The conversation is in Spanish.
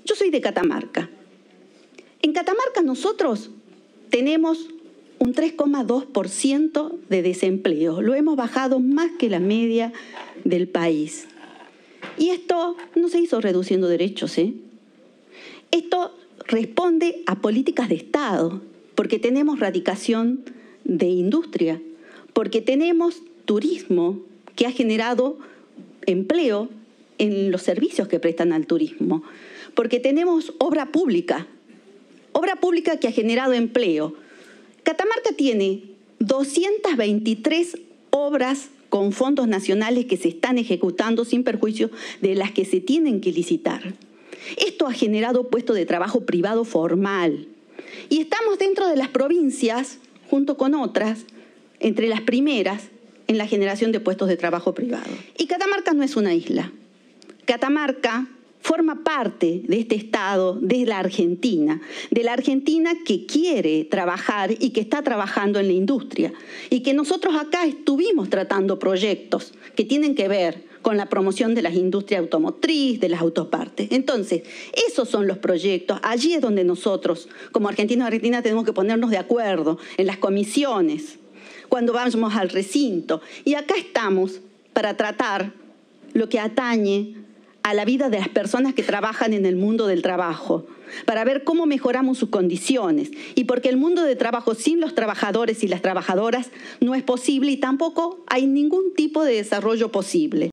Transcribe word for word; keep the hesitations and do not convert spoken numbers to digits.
Yo soy de Catamarca. En Catamarca nosotros tenemos un tres coma dos por ciento de desempleo. Lo hemos bajado más que la media del país. Y esto no se hizo reduciendo derechos, ¿eh? Esto responde a políticas de Estado, porque tenemos radicación de industria, porque tenemos turismo que ha generado empleo en los servicios que prestan al turismo, porque tenemos obra pública, obra pública que ha generado empleo. Catamarca tiene doscientas veintitrés obras con fondos nacionales que se están ejecutando sin perjuicio de las que se tienen que licitar. Esto ha generado puestos de trabajo privado formal. Y estamos dentro de las provincias, junto con otras, entre las primeras en la generación de puestos de trabajo privado. Y Catamarca no es una isla. Catamarca forma parte de este Estado, de la Argentina, de la Argentina que quiere trabajar y que está trabajando en la industria. Y que nosotros acá estuvimos tratando proyectos que tienen que ver con la promoción de las industrias automotriz, de las autopartes. Entonces, esos son los proyectos. Allí es donde nosotros, como argentinos y argentinas, tenemos que ponernos de acuerdo en las comisiones, cuando vamos al recinto. Y acá estamos para tratar lo que atañe a la vida de las personas que trabajan en el mundo del trabajo, para ver cómo mejoramos sus condiciones. Y porque el mundo de trabajo sin los trabajadores y las trabajadoras no es posible y tampoco hay ningún tipo de desarrollo posible.